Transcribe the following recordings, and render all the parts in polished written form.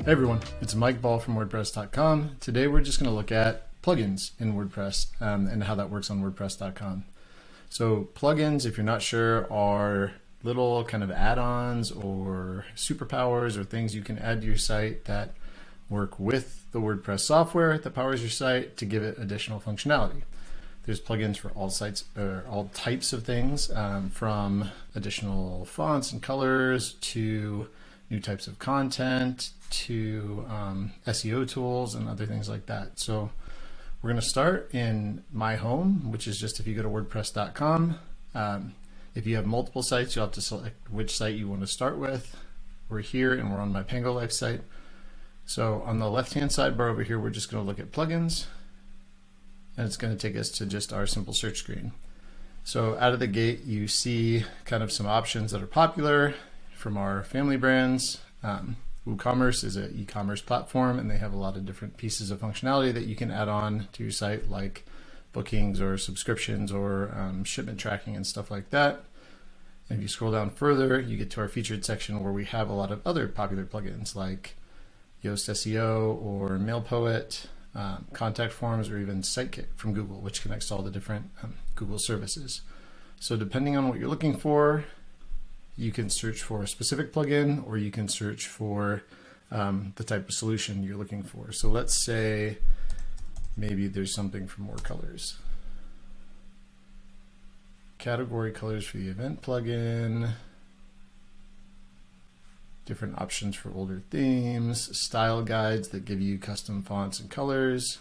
Hey everyone, it's Mike Ball from WordPress.com. Today we're just going to look at plugins in WordPress and how that works on WordPress.com. So plugins, if you're not sure, are little kind of add-ons or superpowers or things you can add to your site that work with the WordPress software that powers your site to give it additional functionality. There's plugins for all sites or all types of things, from additional fonts and colors to new types of content to SEO tools and other things like that. So we're going to start in My Home, which is just if you go to WordPress.com. If you have multiple sites, you'll have to select which site you want to start with. We're here and we're on my Pango Life site. So on the left-hand side bar over here, we're just going to look at plugins, and it's going to take us to just our simple search screen. So out of the gate, you see kind of some options that are popular from our family brands. WooCommerce is an e-commerce platform, and they have a lot of different pieces of functionality that you can add on to your site, like bookings or subscriptions or shipment tracking and stuff like that. And if you scroll down further, you get to our featured section where we have a lot of other popular plugins like Yoast SEO or MailPoet, contact forms, or even Sitekit from Google, which connects to all the different Google services. So depending on what you're looking for, you can search for a specific plugin, or you can search for the type of solution you're looking for. So let's say maybe there's something for more colors. Category colors for the event plugin, different options for older themes, style guides that give you custom fonts and colors,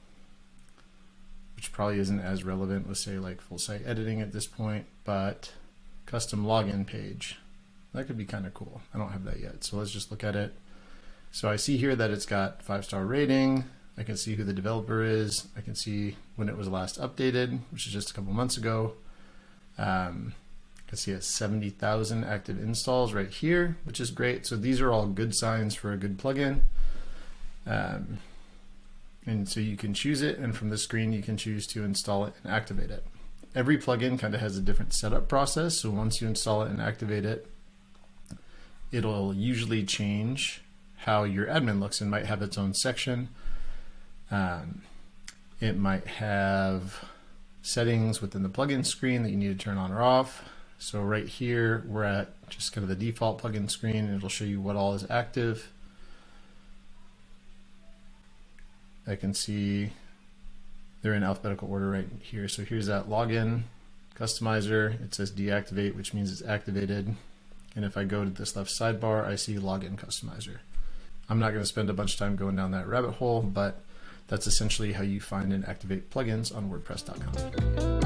which probably isn't as relevant with, say, like full site editing at this point, but custom login page. That could be kind of cool. I don't have that yet, so let's just look at it. So I see here that it's got 5-star rating. I can see who the developer is. I can see when it was last updated, which is just a couple months ago. I can see it 70,000 active installs right here, which is great. So these are all good signs for a good plugin. And so you can choose it, and from the screen you can choose to install it and activate it. Every plugin kind of has a different setup process. So once you install it and activate it, it'll usually change how your admin looks and might have its own section. It might have settings within the plugin screen that you need to turn on or off. So right here, we're at just kind of the default plugin screen, and it'll show you what all is active. I can see they're in alphabetical order right here. So here's that login customizer. It says deactivate, which means it's activated. And if I go to this left sidebar, I see login customizer. I'm not going to spend a bunch of time going down that rabbit hole, but that's essentially how you find and activate plugins on WordPress.com.